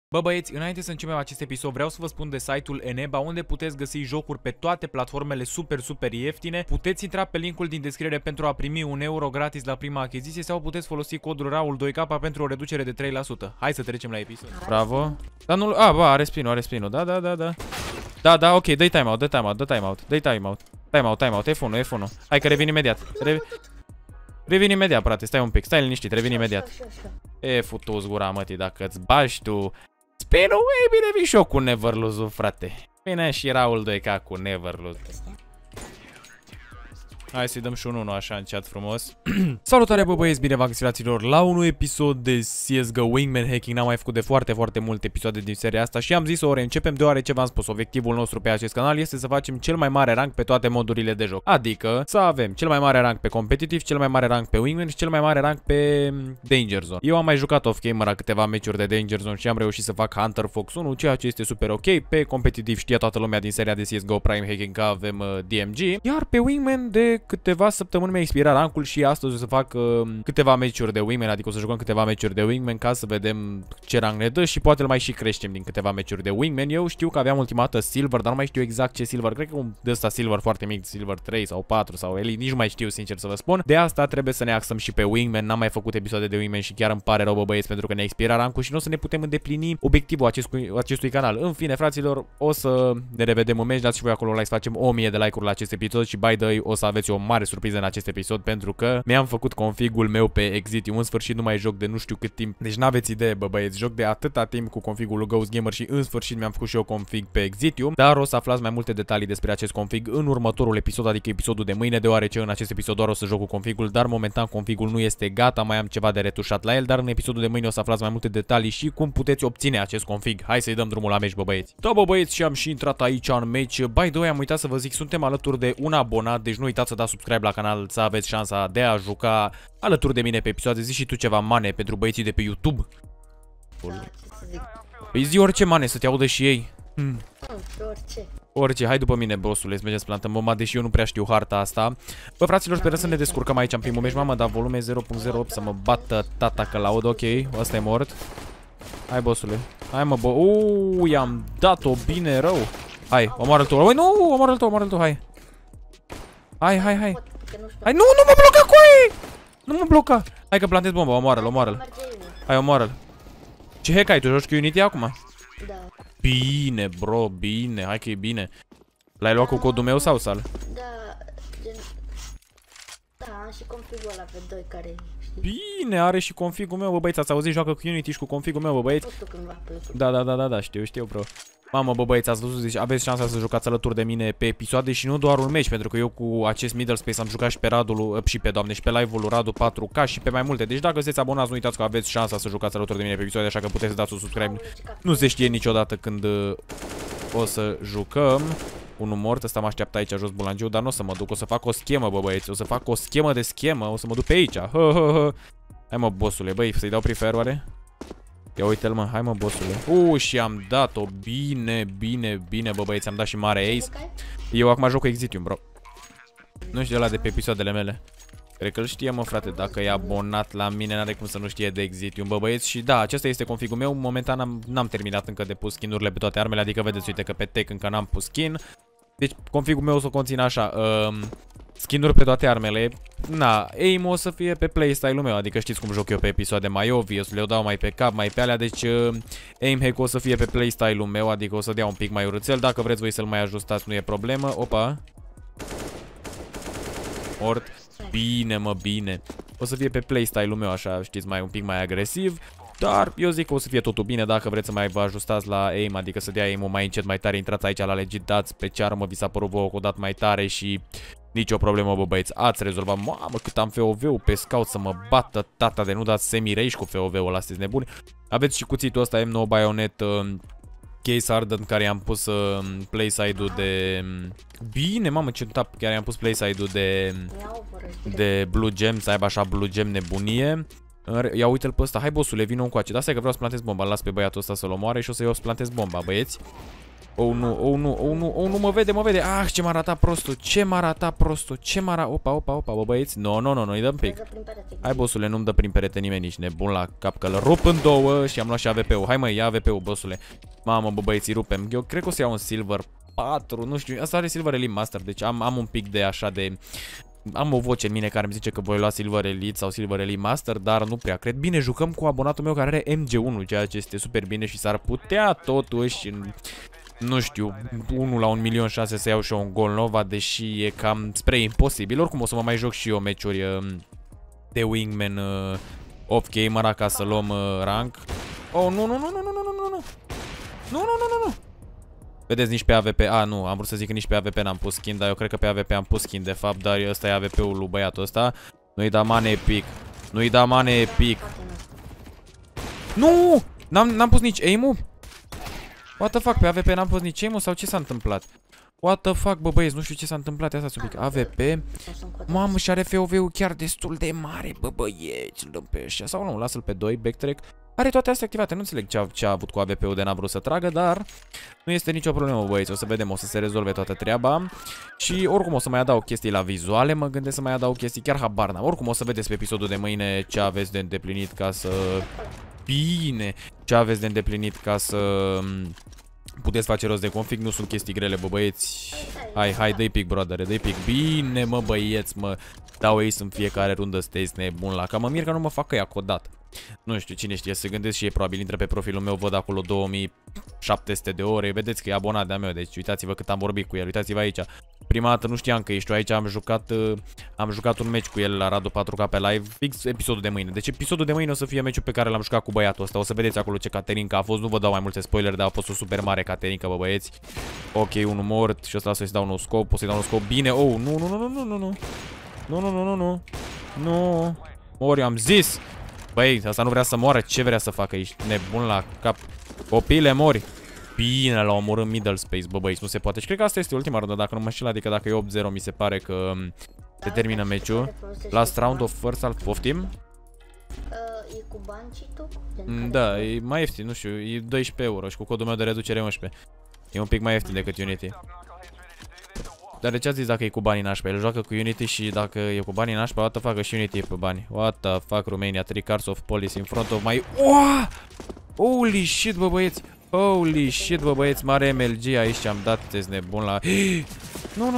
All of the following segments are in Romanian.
Bă băieți, înainte să începem acest episod, vreau să vă spun de site-ul Eneba, unde puteți găsi jocuri pe toate platformele super ieftine. Puteți intra pe linkul din descriere pentru a primi 1 euro gratis la prima achiziție sau puteți folosi codul RAUL2K pentru o reducere de 3%. Hai să trecem la episod. Bravo. Dar nu... ba, are spin-ul, Da, ok, dă-i timeout, dă-i timeout, F1. Hai că revin imediat. Revin imediat, frate, stai un pic, stai liniștit, revin imediat. E, futu-ți gura, mătii, dacă îți bași tu spin-ul, ei bine, vin și eu cu Never Lose-ul, frate. Bine, și Raul 2K cu Never Lose. Hai să-i dăm și un 1 așa în chat frumos. Salutare, bă băieți, bine v-am găsit, fraților, la un episod de CSGO Wingman Hacking. N-am mai făcut de foarte multe episoade din seria asta și am zis o reîncepem deoarece v-am spus, obiectivul nostru pe acest canal este să facem cel mai mare rank pe toate modurile de joc. Adică să avem cel mai mare rank pe competitiv, cel mai mare rank pe Wingman și cel mai mare rank pe Danger Zone. Eu am mai jucat off-camera câteva meciuri de Danger Zone și am reușit să fac Hunter Fox 1, ceea ce este super ok. Pe competitiv știe toată lumea din seria de CSGO Prime Hacking că avem DMG, iar pe Wingman de câteva săptămâni mi-a expirat rankul și astăzi o să fac câteva meciuri de Wingman, adică o să jucăm câteva meciuri de Wingman ca să vedem ce rank ne dă și poate îl mai și creștem din câteva meciuri de Wingman. Eu știu că aveam ultima dată Silver, dar nu mai știu exact ce Silver, cred că un de ăsta Silver foarte mic, Silver 3 sau 4 sau Elite, nici nu mai știu sincer să vă spun. De asta trebuie să ne axăm și pe Wingman, n-am mai făcut episoade de Wingman și chiar îmi pare rău, bă băieți, pentru că ne-a expirat rankul și nu o să ne putem îndeplini obiectivul acestui canal. În fine, fraților, o să ne revedem în meci, dați și voi acolo like, să facem 1000 de like-uri la acest episod și by the way o să aveți o mare surpriză în acest episod pentru că mi-am făcut configul meu pe Exitium. În sfârșit nu mai joc de nu știu cât timp. Deci n-aveți idee, bă băieți, joc de atâta timp cu configul lui Ghost Gamer și în sfârșit mi-am făcut și eu config pe Exitium, dar o să aflați mai multe detalii despre acest config în următorul episod, adică episodul de mâine, deoarece în acest episod doar o să joc cu configul, dar momentan configul nu este gata, mai am ceva de retușat la el, dar în episodul de mâine o să aflați mai multe detalii și cum puteți obține acest config. Hai să-i dăm drumul la meci, bă băieți. Da, bă băieți, și am și intrat aici în meci. By the way, am uitat să vă zic, suntem alături de un abonat, deci nu uitați să dați subscribe la canal să aveți șansa de a juca alături de mine pe episoade. Zi și tu ceva mane pentru băieții de pe YouTube. Păi zi orice mane, să te audă și ei. Orice, hai după mine, bossule, să mergem să plantăm bomba, deși eu nu prea știu harta asta. Bă, fraților, sperăm să ne descurcăm aici în primul meci. Mamă, dar volume 0.08 să mă bată tata că laud, ok, ăsta e mort. Hai, bossule, hai mă, i-am dat-o bine rău. Hai, omoară-l tu, oi, nu, omoară-l tu, hai. Hai. Hai, nu mă bloca cu ei! Nu mă bloca! Hai că plantez bomba, omoară-l. Hai, omoară-l. Ce hack ai? Tu joci cu Unity acum? Da. Bine, bro, bine, hai că e bine. L-ai luat cu codul meu sau sal? Da, am și configul ăla pe 2 care, știi? Bine, are și configul meu, bă băieți, ați auzit, joacă cu Unity și cu configul meu, bă băieți. Da, știu, bro. Mamă, bă băieți, ați văzut, deci aveți șansa să jucați alături de mine pe episoade și nu doar un meci, pentru că eu cu acest Middle Space am jucat și pe Radul, și pe live-ul Radu 4K și pe mai multe. Deci dacă sunteți abonați, nu uitați că aveți șansa să jucați alături de mine pe episoade, așa că puteți să dați un subscribe. Nu se știe niciodată când o să jucăm. Unul mort, ăsta mă așteaptă aici jos bulangiu, dar nu o să mă duc, o să fac o schemă, bă băieți, o să fac o schemă de schemă, o să mă duc pe aici. Hai mă, bossule, băi, să-i dau prefer oare? Ia uite-l, mă, hai mă, bossule. Și am dat-o bine, bă băieți, am dat și mare ace. Eu acum joc cu Exitium, bro. Nu știu ăla de pe episoadele mele. Cred că îl știe, mă, frate, dacă e abonat la mine, n-are cum să nu știe de Exitium, bă băieți. Și da, acesta este configul meu, momentan n-am terminat încă de pus skin-urile pe toate armele, adică vedeți, uite că pe tech încă n-am pus skin. Deci configul meu o să conțină așa, skin-uri pe toate armele. Na, aim o să fie pe playstyle-ul meu, adică știți cum joc eu pe episoade mai obvious, le dau mai pe cap, mai pe alea, deci aim hack o să fie pe playstyle-ul meu, adică o să dea un pic mai urâțel, dacă vreți voi să-l mai ajustați nu e problemă. Opa. Mort. Bine, mă, bine. O să fie pe playstyle-ul meu, așa, știți, mai un pic mai agresiv. Dar eu zic că o să fie totul bine dacă vreți să mai vă ajustați la aim, adică să dea aim-ul mai încet, mai tare, intrați aici la legit, dați pe ce armă vi s-a părut vouă că o dat mai tare și nicio problemă, bă băieți, ați rezolvat. Mamă, cât am FOV-ul pe scout să mă bată tata de nu dați semi-rage cu FOV-ul ăla, sunteți nebuni. Aveți și cuțitul ăsta M9 Bayonet Case Ardent, care i-am pus playside-ul de... Bine, mamă, ce tap, chiar i-am pus playside-ul de Blue Gem, să aibă așa Blue Gem nebunie. Ia uite-l pe ăsta, hai bossule, vină încoace. Da, stai că vreau să plantez bomba, las pe băiatul ăsta să-l omoare și o să eu să plantez bomba, băieți. Oh nu, oh nu, oh nu, oh nu, mă vede, mă vede. Ah, ce m-a ratat prostul, ce m-a ratat prostul, ce m-a ratat. Opa, bă băieți. No, îi dăm pic. Hai, bossule, nu-mi dă prin perete nimeni, nici nebun la cap, că îl rup în două și am luat și AVP-ul. Hai mă, ia AVP-ul, bossule. Mamă, bă băieți, rupem. Eu cred că o să iau un Silver 4, nu știu, asta are Silver Elite Master, deci am un pic de așa de... Am o voce în mine care îmi zice că voi lua Silver Elite sau Silver Elite Master, dar nu prea cred. Bine, jucăm cu abonatul meu care are MG1, ceea ce este super bine și s-ar putea totuși, nu știu, 1 la 1.600.000 să iau și eu un gol Nova, deși e cam spre imposibil. Oricum o să mă mai joc și eu meciuri de Wingman off-camera ca să luăm rank. Oh, nu. Vedeți, nici pe AVP, nu, am vrut să zic că nici pe AVP n-am pus skin, dar eu cred că pe AVP am pus skin de fapt, dar ăsta e AVP-ul lui băiatul ăsta. Nu-i da mane epic, nu-i da mane epic. Nu! N-am pus nici aim-ul? What the fuck, pe AVP n-am pus nici aim-ul sau ce s-a întâmplat? What the fuck, bă băieți, nu știu ce s-a întâmplat, asta subic. AVP, mamă, și are FOV-ul chiar destul de mare, bă băieți, îl dăm pe ăștia, sau nu, lasă-l pe 2, backtrack. Are toate astea activate, nu înțeleg ce a avut cu AVP-ul de n-a vrut să tragă, dar nu este nicio problemă, băieți, o să vedem, o să se rezolve toată treaba. Și oricum o să mai adaug chestii la vizuale, mă gândesc să mai adaug chestii, chiar habar n-am. Oricum o să vedeți pe episodul de mâine ce aveți de îndeplinit ca să... Bine, ce aveți de îndeplinit ca să... Puteți face rost de config, nu sunt chestii grele, bă băieți. Hai, dă-i pic, brother, dă-i pic. Bine, mă băieți, mă. Dau ace în fiecare rundă, sunteți nebun la ca. Mă mir că nu mă fac ea codat. Nu știu, cine știe, se gândesc și ei, probabil intră pe profilul meu, văd acolo 2700 de ore. Vedeți că e abonat de-a meu, deci uitați-vă cât am vorbit cu el, uitați-vă aici. Prima dată nu știam că ești aici, am jucat un meci cu el la Radu 4K pe live, fix episodul de mâine. Deci episodul de mâine o să fie meciul pe care l-am jucat cu băiatul ăsta. O să vedeți acolo ce Caterinca a fost, nu vă dau mai multe spoiler, dar a fost o super mare Caterinca, bă băieți. Ok, unul mort și ăsta să-i dau un scop, o să-i dau un scop. Bine, oh, nu. Ori am zis. Băi, asta nu vrea să moară, ce vrea să facă? Ești nebun la cap. Copile, mori. Bine, l-a omorât middle space, bă băi, nu se poate. Și cred că asta este ultima rundă, dacă nu mă înșel, adică dacă e 8-0, mi se pare că se termină meciul. Last round of first half, poftim? E cu bani și tu? Da, e mai ieftin, nu știu, e 12 euro și cu codul meu de reducere 11. E un pic mai ieftin decât Unity. Dar de ce ați zis dacă e cu banii nașpa? El joacă cu Unity și dacă e cu banii nașpa, what the fuck, și Unity e pe bani. What the fuck, Romania, 3 cars of police in front of my... Holy shit, bă băieți! Holy shit, bă băieți, mare MLG aici am dat, sunteți nebun la... Nu.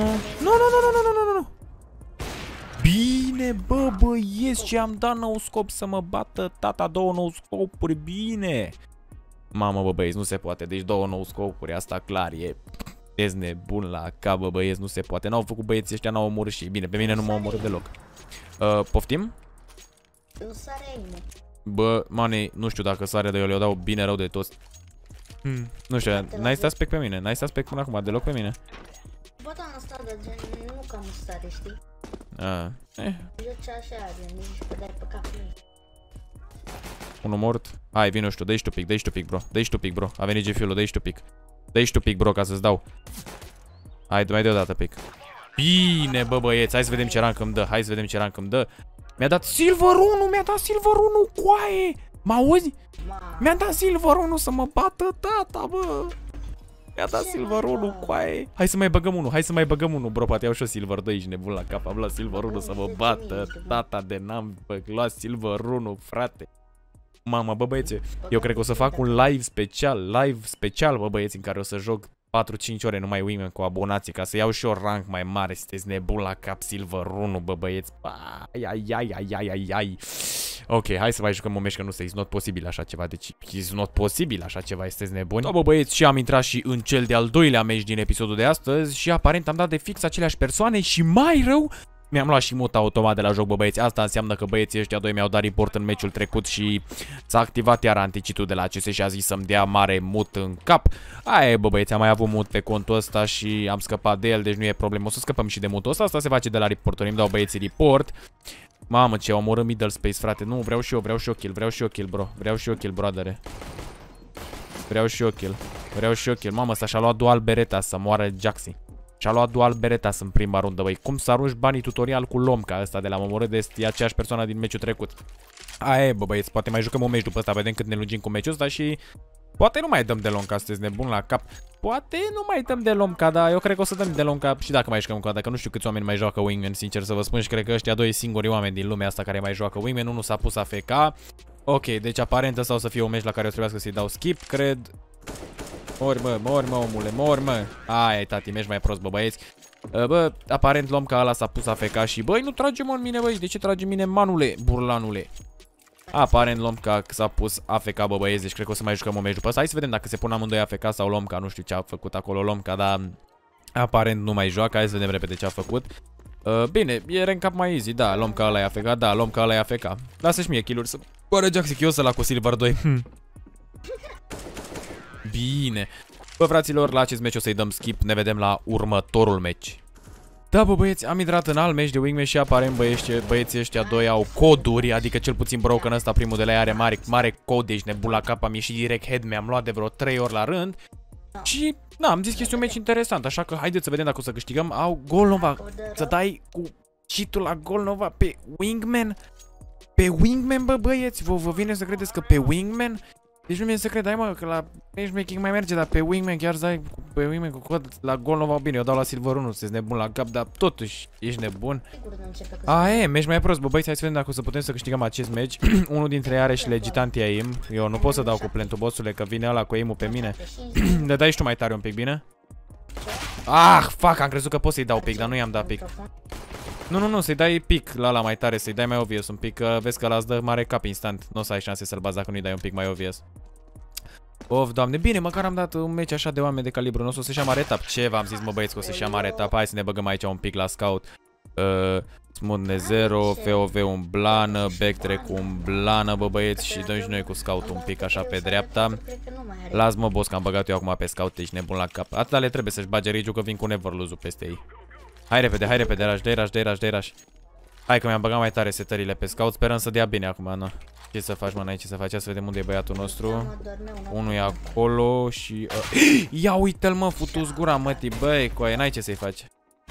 Bine, bă băieți, ce am dat nou scop să mă bată tata, 2 nou scopuri, bine! Mamă, bă băieți, nu se poate, deci 2 nou scopuri, asta clar e... Ești nebun la cap, bă băieți, nu se poate. N-au făcut băieții ăștia, n-au omorât și bine, pe mine nu m-au omorât deloc. Poftim? Nu sare aime. Bă, mane, nu știu dacă sare, dar eu le-o dau bine rău de toți. Nu știu, n-ai stat spec pe mine, n-ai stat spec până acum, deloc pe mine. Bă, da, am stat, dar gen, nu cam stare, știi? Eu ce așa, gen, nici că dai pe cap. Unul mort. Hai, vino știu, dă-i tu pic, bro. Dă-i tu pic, bro. A venit G-Fuel-ul, dă-i tu pic. Dă-i tu pic, bro, ca să-ți dau. Hai, mai deodată pic. Bine, bă băieți, hai să vedem ce rank îmi dă, Mi-a dat Silver 1, coaie! M-auzi? Mi-a dat Silver 1 să mă bată tata, bă! Mi-a dat Silver 1, coaie! Hai să mai băgăm unul, bro, poate iau și o Silver 2, ești nebun la cap, am luat Silver 1 să mă bată tata de n-am luat Silver 1, frate. Mamă, bă băieți, eu cred că o să fac un live special, bă băieți, în care o să joc 4-5 ore numai Wingman cu abonații, ca să iau și o rank mai mare, sunteți nebun la cap, Silver 1, bă băieți. Ai. Ok, hai să mai jucăm un meci, că nu se, it's not posibil așa ceva, deci it's not posibil așa ceva, sunteți nebuni. Da, bă băieți, și am intrat și în cel de-al doilea meci din episodul de astăzi și aparent am dat de fix aceleași persoane și mai rău, mi-am luat și mut automat de la joc, bă băieți. Asta înseamnă că băieții ăștia doi mi-au dat report în meciul trecut și s-a activat iar anticitul de la CS și a zis să-mi dea mare mut în cap. Aia e, bă băieți, am mai avut mut pe contul ăsta și am scăpat de el, deci nu e problemă. O să scăpăm și de mutul ăsta, asta se face de la reporturi, îmi dau băieții report. Mamă, ce omorât middle space, frate. Nu, vreau și eu kill, bro. Vreau și eu kill, broadere. Vreau și eu kill. Mamă, ăsta și-a luat dual bereta să moară Jaxi. Și-a luat dual Beretas în prima rundă, băi. Cum să arunci banii tutorial cu Lomca ăsta de la omorât de e aceeași persoană din meciul trecut. Aia e, bă băieți, poate mai jucăm un meci după ăsta, vedem cât ne lungim cu meciul ăsta și Poate nu mai dăm de lonca, sunteți nebun la cap. Poate nu mai dăm de lonca, dar eu cred că o să dăm de lonca și dacă mai jucăm cu că nu știu câți oameni mai joacă Wingman, sincer să vă spun, și cred că ăștia doi singuri oameni din lumea asta care mai joacă Wingman, unul s-a pus AFK. Ok, deci aparent ăsta o să fie un meci la care o trebuiască să-i dau skip, cred. Mori mă, omule, mori mă. Ai, tati, meci mai prost, bă, băieți. Bă, aparent Lomca ăla s-a pus AFK și băi, nu trage mă în mine, băi, de ce trage mine, manule, burlanule? Aparent Lomca s-a pus AFK, bă, băieți, deci cred că o să mai jucăm un meci după asta. Hai să vedem dacă se pun amândoi AFK sau Lomca, nu știu ce a făcut acolo Lomca, dar aparent nu mai joacă. Hai să vedem repede ce a făcut. Bine, e rank-up mai easy, da, Lomca ăla e AFK, da, Lomca ăla e AFK. Lasă-și mie kill-uri să... Bă, Jaxic, eu să-l cu Silver 2. Bine. Bă, fraților, la acest meci o să-i dăm skip, ne vedem la următorul meci. Da, bă, băieți, am intrat în alt meci de Wingman și aparent băieții ăștia doi au coduri, adică cel puțin Broken ăsta, primul de la ea, are mare cod, deci nebun la cap, am ieșit direct head, mi-am luat de vreo 3 ori la rând. Și, na, am zis că este un meci interesant, așa că haideți să vedem dacă o să câștigăm. Au Golnova, să dai cu cheat-ul la Golnova pe Wingman. Pe Wingman, bă, băieți, vă vine să credeți că pe Wingman? Deci nu mi-e să cred, hai mă, că la matchmaking mai merge, dar pe Wingman chiar să ai pe Wingman cu cod la Golnova, bine, eu dau la Silver 1, sunteți nebun la cap, dar totuși ești nebun. E, meci mai prost, bă, băieți, hai să vedem dacă o să putem să câștigăm acest meci. Unul dintre ei are și legit anti-aim, eu nu pot să dau cu plantul, bossule, că vine ăla cu aim-ul pe mine. Le dai și tu mai tare un pic, bine? Ah, fuck, am crezut că pot să-i dau pic, dar nu i-am dat pic. Nu, să-i dai pic la ăla mai tare, să-i dai mai obvious un pic, că vezi că ăla îți dă mare cap instant. Nu o să ai șanse să-l bazi dacă nu-i dai un pic mai obvious. Of, doamne, bine, măcar am dat un meci așa de oameni de calibru nostru, o să-și ia mare etap. Ce v-am zis, mă băieți, că o să-și ia mare etap. Hai să ne băgăm aici un pic la scout. Smooth 0, FOV un blană, backtrack un blană, bă băieți, și dăm și noi cu scout un pic așa pe dreapta. Las-mă, boss, că am băgat eu acum pe scout, ești nebun la cap. Atâta le trebuie să-și bage rage-ul, că vin cu Neverlose-ul peste ei. Hai repede, rush. Hai că mi-am băgat mai tare setările pe scout, sperăm să dea bine acum, nu. Ce să faci, mă, n-ai ce să faci, să vedem unde e băiatul nostru. Unul e acolo și... Ia uite-l, mă, futu-ți gura, mătii, băi, coaie, n-ai ce să-i faci.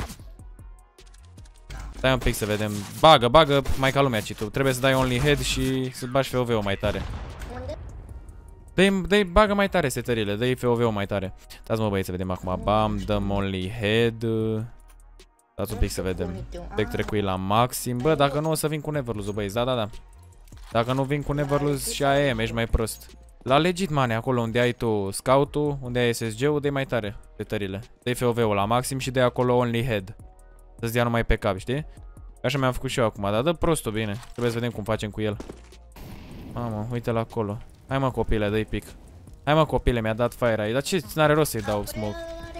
Stai un pic să vedem. Bagă, mai ca lumea, citu. Trebuie să dai only head și să bagi FOV-ul mai tare. Dă-i, bagă mai tare setările, dă-i FOV-ul mai tare. Dați, mă, băieți, să vedem acum. Bam, dăm only head. Dați un pic să vedem. Backtrack-ul la maxim. Bă, dacă nu o să vin cu Neverlose-ul, băieți, da. Dacă nu vin cu Neverlose și aia ești mai prost. La legit, mane, acolo unde ai tu scout-ul, unde ai SSG-ul, dă-i mai tare setările. Dă-i FOV-ul la maxim și dă-i acolo only head. Să-ți dea numai pe cap, știi? Așa mi-am făcut și eu acum, dar dă prostul, bine. Trebuie să vedem cum facem cu el. Mamă, uite-l acolo. Hai mă, copile, dă-i pic. Hai mă, copile, mi-a dat fire aici. Dar ce, n-are rost să-i dau smoke?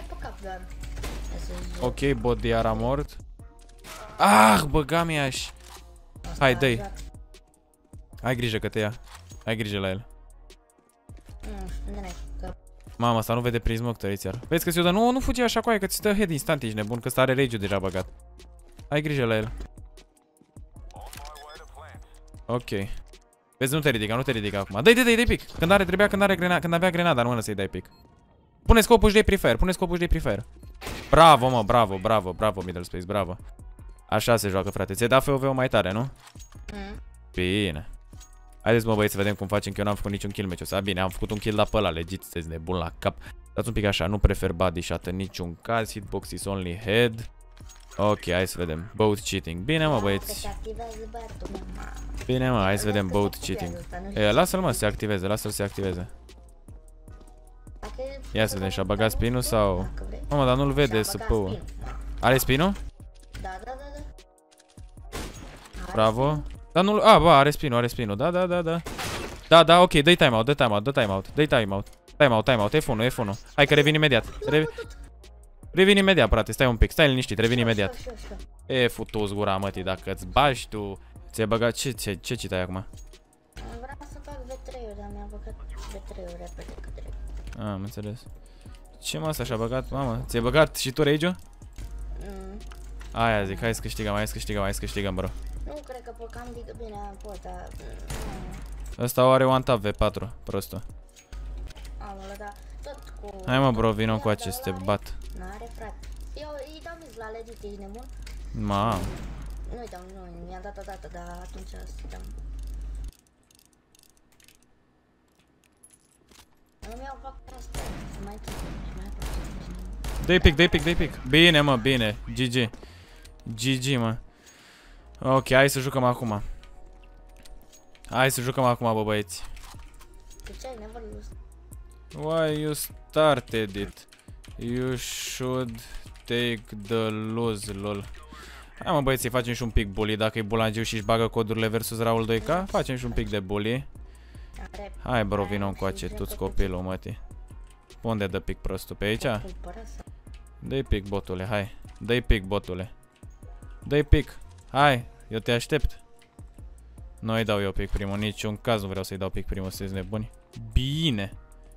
Ok, bot iar a mort. Ah, băga mi-aș. Hai, dă-i. Ai grijă că te ia. Ai grijă la el. Mama, asta nu vede prin smoke, tăriți iar. Vezi că ți-o dă? Nu fugi așa cu aia, că ți dă head instant, ești nebun, că ăsta are rage-ul deja băgat. Ai grijă la el. Ok. Vezi, nu te ridica acum. Dă-i pic. Când avea grenada în mână să-i dai pic. Pune scopul și de prefer. Bravo, mă, bravo, middle space, bravo. Așa se joacă, frate. Ți-ai dat FOV-ul mai tare, nu? Bine. Haideți, mă, băieți, să vedem cum facem, că eu n-am făcut niciun kill meciul ăsta. Bine, am făcut un kill la pe ăla, legit, sunteți nebun la cap. Dați un pic așa, nu prefer body shot în niciun caz. Hitbox is only head. Ok, hai să vedem. Both cheating. Bine, mă, băieți. Bine, mă, hai să vedem both cheating. Lasă-l, mă, să se activeze, lasă-l să se activeze. Ia să vedem, și-a băgat spinul sau... Mamă, dar nu-l vede SP-ul. Are spinul? Da. Bravo. Dar nu-l... A, ba, are spinul, Da, ok, dă-i timeout, Timeout, F1. Hai că revin imediat. Revin imediat, frate, stai un pic, stai liniștit, revin imediat. Futu-ți gura, mătii, dacă îți bagi tu... Ți-ai băgat... Ce citai acum? Vreau să fac V3-uri, dar mi-a băgat V3-uri repede că trebuie. Am înțeles. Ce mă, asta și-a băgat, mamă? Ți-ai băgat și tu rage-ul? Aia zic, hai să câștigăm, bro. Nu cred că pot, cam zic bine, pot, dar... Ăsta o are one tap V4, prostul. Amulă, da, tot cu... Hai mă, bro, vino cu aceste bat. N-are, frate. Eu îi dau mis la legit, ești nebun? Mamă. Nu-i dau, nu, mi-a dat o dată, dar atunci stăm. Îmi iau vaca asta, mai trebuie. Dă-i pic, dă-i pic, dă-i pic. Bine, mă, bine. GG. GG, mă. Ok, hai să jucăm acum. Hai să jucăm acum, bă, băieți. De ce ai never lose? Why you started it? You should take the lose, lol. Hai, mă, băieți, facem și un pic bully. Dacă e bulangiu și își bagă codurile versus Raul 2K, facem și un pic de bully. Hai, bro, vină încoace, tu-ți copilul, mătii. Unde dă pic prostul? Pe aici? Dă-i pic, botule, hai. Dă-i pic, botule. Dă-i pic. Hai, eu te aștept. Nu îi dau eu pic primul, niciun caz nu vreau să-i dau pic primul, sunteți nebuni. Bine.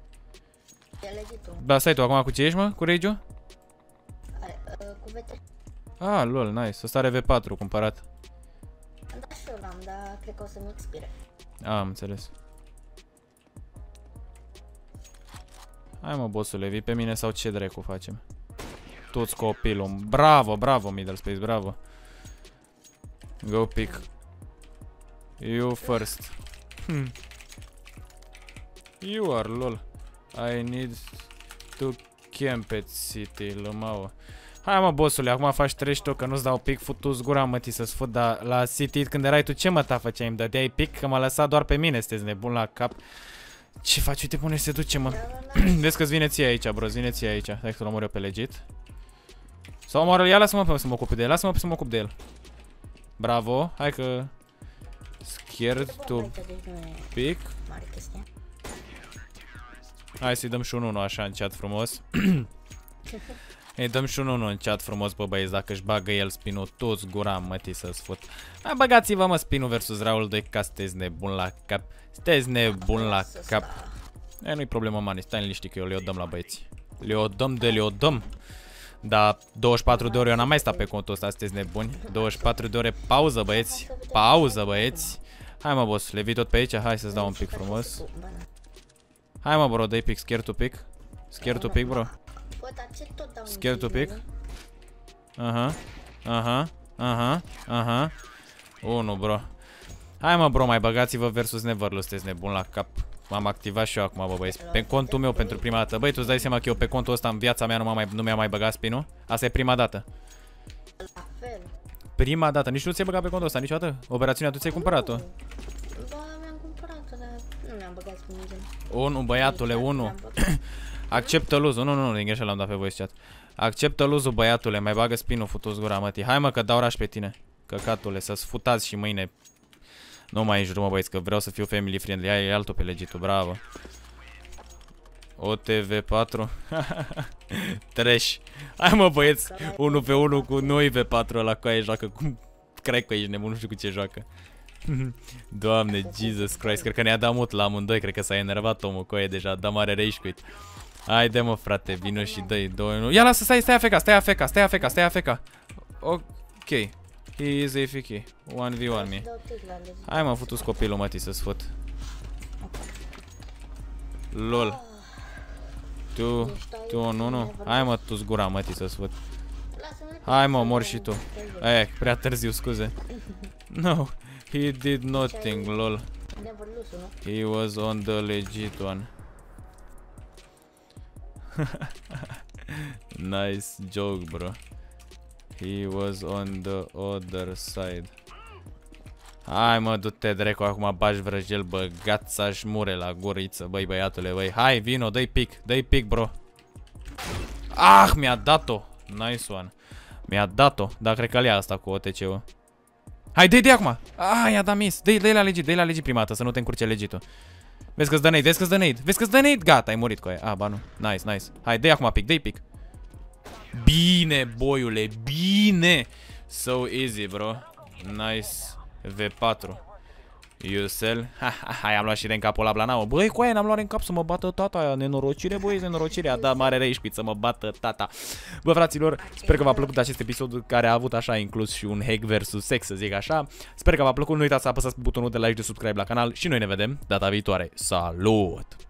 Da, stai tu acum cu ce ești, mă? Cu Rage-ul? Cu VT. Ah, lol, nice. Ăsta are V4 cumpărat. Da, și eu l-am, dar cred că o să-mi expire. Am înțeles. Hai, mă, bossule, vii pe mine sau ce dracu facem? Tu-ți copilul. Bravo, bravo, middle space, bravo. Go pick. You first. You are, lol. I need to camp at city, lămauă. Hai, mă, bossule, acum faci trash tu că nu-ți dau pic, futu-ți gura, mătii, să-ți fut, dar la city când erai tu ce mă făceai? Îmi dădeai pic că m-a lăsat doar pe mine, sunteți nebun la cap. Ce faci? Uite, pune se duce, mă. Vezi că-ți vine ție aici, bro, vine ție aici. Hai că l omor eu pe legit. Sau omoară-l, ia, lasă-mă să mă ocup de el, lasă-mă să mă ocup de el. Bravo, hai că... Scared to pick. Hai să-i dăm și un 1 așa în chat frumos. Îi dăm și un 1 în chat frumos, bă, băieți, dacă își bagă el spinul, toți gura, mătii, să-ți fut. Hai, băgați-vă, mă, spinul versus Raul 2K, sunteți nebun la cap. Sunteți nebun la cap. Nu-i problemă, mani, stai liniștit că eu le-o dăm la băieți. Le-o dăm de le-o dăm. Dar 24 de ore eu n-am mai stat pe contul ăsta, sunteți nebuni. 24 de ore pauză, băieți. Pauză, băieți. Hai, mă, boss, le vii tot pe aici? Hai să-ți dau un pic frumos. Hai, mă, bro, dă-i pic, scare to pic. Scare to pic, bro. Scare to pic. Aha. Aha. Aha. Aha. 1, bro. Hai, mă, bro, mai băgați-vă versus Neverless, sunteți nebun la cap. M-am activat și eu acum, bă, băieți. Pe contul meu pentru prima dată. Băi, tu îți dai seama că eu pe contul ăsta în viața mea nu mi-a mai băgat spinul? Asta e prima dată. Prima dată. Nici nu ți-ai băgat pe contul ăsta niciodată? Operațiunea tu ți-ai cumpărat-o? Ba, mi-am cumpărat-o, dar nu mi-am băgat spinul. 1, băiatule, 1. Acceptă luzul. Nu, din greșeală l-am dat pe voice chat. Acceptă luzul, băiatule. Mai bagă spinul, futu-ți gura, mătii. Hai, mă, că dau raș pe tine. Căcatule, să-ți futați și mâine. Nu mai înjur, mă, băieți, că vreau să fiu family friendly. Hai, e altul pe legitul, bravo. OTV4. Trash. Hai, mă, băieți, 1 pe 1 cu noi V4 ăla cu aia joacă. Cum cred că ești nebun, nu știu cu ce joacă. Doamne, Jesus Christ, cred că ne-a dat mut la amândoi. Cred că s-a enervat omul cu aia deja, a dat mare rage quit. Haide, mă, frate, vino și dă-i 2-1. Ia, lasă, stai AFK. Ok. He is AFK. 1v1 me. Hai, mă, futu-ți copilul, mătii, să-ți fut. LOL. Tu, nu. Hai, mă, tu-ți gura, mătii, să-ți fut. Hai, mă, mor și tu. Prea târziu, scuze. No, he did nothing, lol. He was on the legit one. Nice joke, bro. He was on the other side. Hai, mă, du-te dracu, acum bagi vrăjel, băgat să-și mure la guriță, băi, băiatule, băi. Hai, vino, dă-i pic, bro. Ah, mi-a dat-o. Nice one. Mi-a dat-o, dar cred că le-a asta cu OTC-ul. Hai, dă-i acum. Ah, i-a dat miss. Dă-i la legit prima dată, să nu te încurce legitul. Vezi că-ți dă nade, gata, ai murit cu aia. Ah, ba nu, nice. Hai, dă-i acum pic, Bine, boiule, bine. So easy, bro. Nice. V4. You sell. Hai, am luat și de în capul la blanau. Băi, cu aia n-am luat în cap să mă bată tata aia. Nenorocire, băi, nenorocire. A dat mare rage quit să mă bată tata. Bă, fraților, sper că v-a plăcut acest episod care a avut așa inclus și un hack versus sex, să zic așa. Sper că v-a plăcut. Nu uitați să apăsați butonul de like, de subscribe la canal și noi ne vedem data viitoare. Salut!